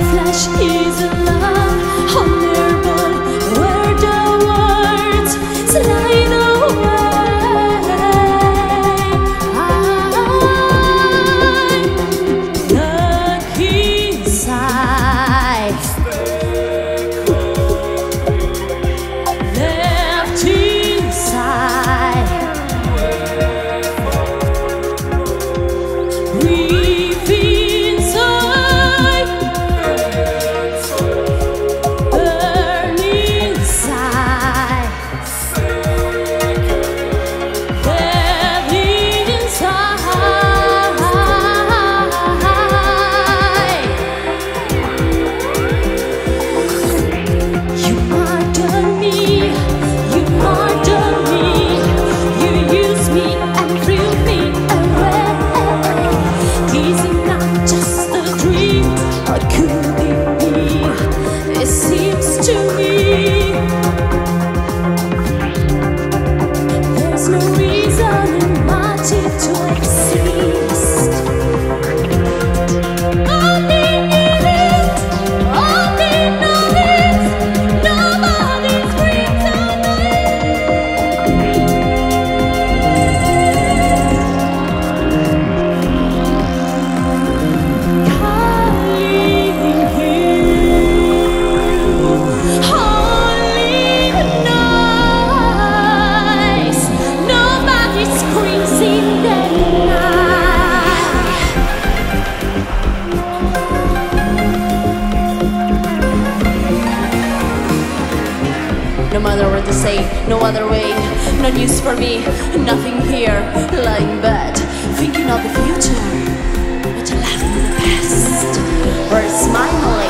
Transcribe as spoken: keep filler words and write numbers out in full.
flesh is alive, honorable where the words slide away. I look inside, left inside, breathe inside, burn inside, live inside. You murder me, you murder me, you use me and threw me away. Is it not just a dream, or could it be? It seems to me there's no reason in magic to exist. Only need it, only know it. Nobody's free Calling you, only noise. Nobody screams in the night. No matter what they say, no other way, no news for me, nothing here, lying in bed, thinking of the future, but left in the past. Where's my knowledge?